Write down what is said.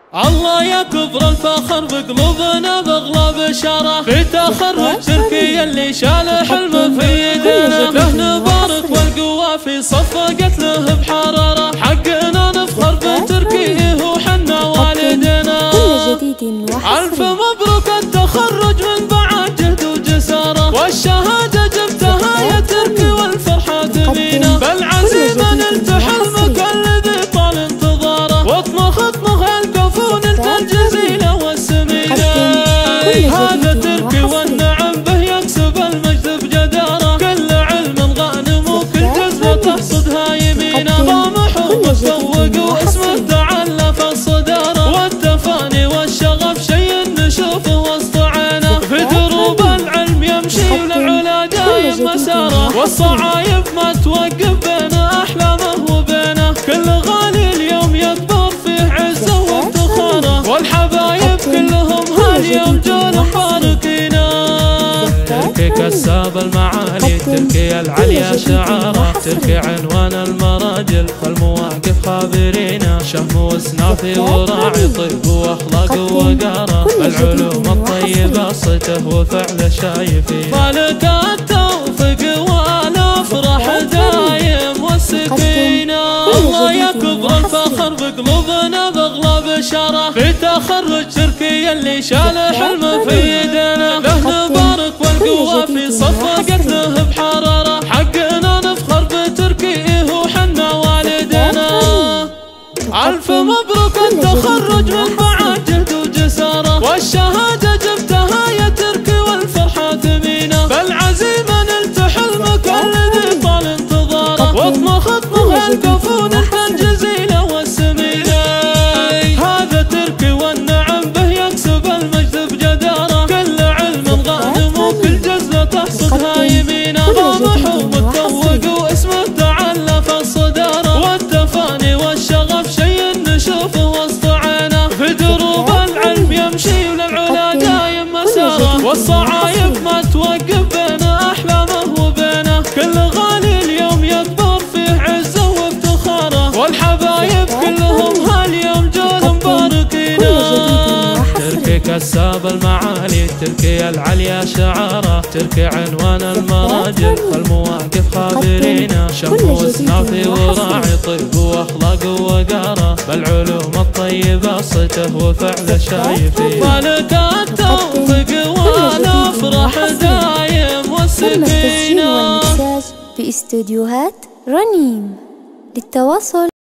الله يكبر الفخر بقلوبنا باغلى بشاره في تخرج تركي اللي شال حلمه في يدنا له نبارك والقوه في صفه قتله بحراره حقنا نفخر بتركي وحنا والدنا الف مبروك التخرج من بعد جهد وجساره والشهاده جبتها يا تركي والفرحه تبينا بالعزيمه نلت حلمك الذي طال انتظاره واطمخ الكفون الجزيله والسمينه هذا تركي والنعم به يكسب المجد بجداره كل علم غانم وكل جزله تحصدها يمينه طامح ومتفوق واسمه تعلى في الصداره والتفاني والشغف شيء نشوفه وسط عينه في دروب العلم يمشي وللعلا دايم مساره والصعايب ما توقف بين احلامه وبينه كل غالي اليوم يكبر فيه عزه وافتخاره والحبايب كلهم هاليوم جون مباركينا تركي كساب المعالي تركي العليا شعاره تركي عنوان المراجل فالمواقف خابرينا شهم وسنافي وراعي طيب واخلاق وقاره العلوم الطيبه صيته وفعله شايفين مالك التوفيق والافراح دايم والسكينه الله يكبر الفخر بقلوبنا باغلى بشاره في تخرج تركي اللي شال حلمه في يدنا له نبارك والقوه في صفه قتله بحراره حقنا نفخر بتركي وحنا والدنا الف مبروك التخرج من بعد جهد وجساره والشهاده جبتها يا تركي والفرحه تبينا بالعزيمه نلت حلمك الذي طال انتظاره واطمخ الكفون الجزيله والسمينه هذا تركي والنعم به يكسب المجد بجداره كل علم غانم وكل جزله تحصدها يمينه طامح ومتفوق واسمه تعلى في الصداره والتفاني والشغف شيء نشوفه وسط عينه في دروب العلم يمشي وللعلا دايم مساره والصعايب ما توقف بين احلامه وبينه كل غالي اليوم يكبر فيه عزه وافتخاره والحبايب كلهم هاليوم جون مباركينا تركي كساب المعالي تركي العليا شعاره تركي عنوان المراجل فالمواقف خابرينا شم وسنافي وراعي طيب واخلاق وقاره بالعلوم الطيبه صيته وفعله شايفين مالك التوفيق والافراح دايم والسكينه في استوديوهات رنيم للتواصل